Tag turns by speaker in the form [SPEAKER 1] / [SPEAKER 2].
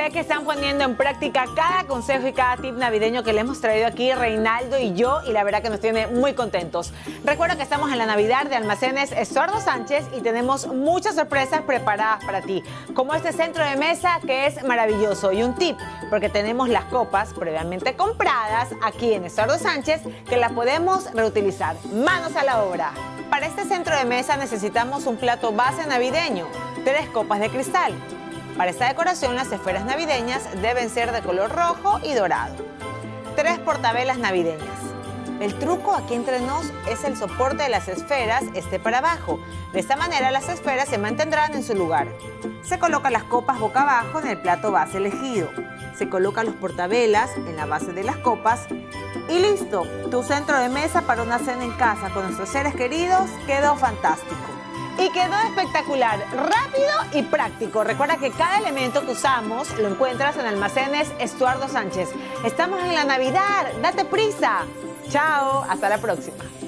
[SPEAKER 1] Sé que están poniendo en práctica cada consejo y cada tip navideño que le hemos traído aquí Reinaldo y yo, y la verdad que nos tiene muy contentos. Recuerda que estamos en la Navidad de Almacenes Estuardo Sánchez y tenemos muchas sorpresas preparadas para ti, como este centro de mesa que es maravilloso, y un tip, porque tenemos las copas previamente compradas aquí en Estuardo Sánchez que las podemos reutilizar. ¡Manos a la obra! Para este centro de mesa necesitamos un plato base navideño, 3 copas de cristal. Para esta decoración, las esferas navideñas deben ser de color rojo y dorado. 3 portavelas navideñas. El truco aquí entre nos es el soporte de las esferas esté para abajo. De esta manera las esferas se mantendrán en su lugar. Se colocan las copas boca abajo en el plato base elegido. Se colocan los portavelas en la base de las copas. Y listo, tu centro de mesa para una cena en casa con nuestros seres queridos quedó fantástico. Y quedó espectacular, rápido y práctico. Recuerda que cada elemento que usamos lo encuentras en Almacenes Estuardo Sánchez. Estamos en la Navidad, date prisa. Chao, hasta la próxima.